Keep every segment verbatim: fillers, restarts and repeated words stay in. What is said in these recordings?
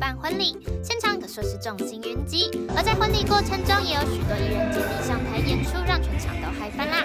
办婚礼，现场可说是众星云集。而在婚礼过程中，也有许多艺人接力上台演出，让全场都嗨翻啦！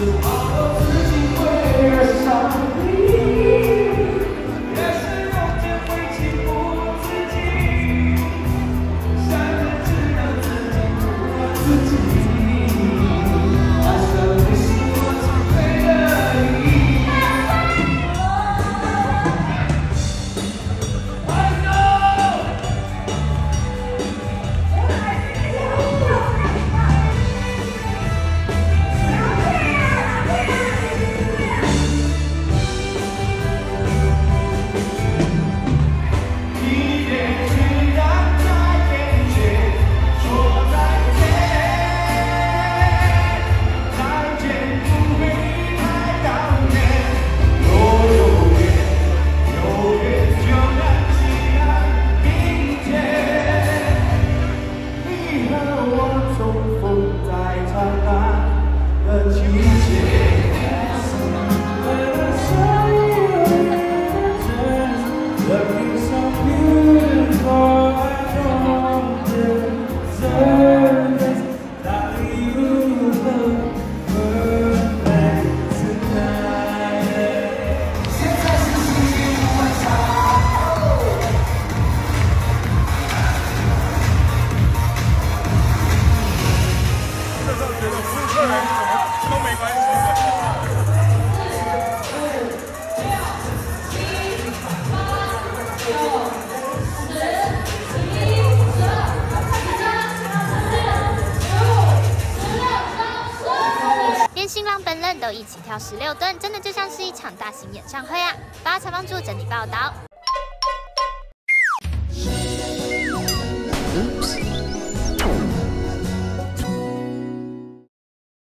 连新郎本人都一起跳十六吨，真的就像是一场大型演唱会啊！八采访组整理报道。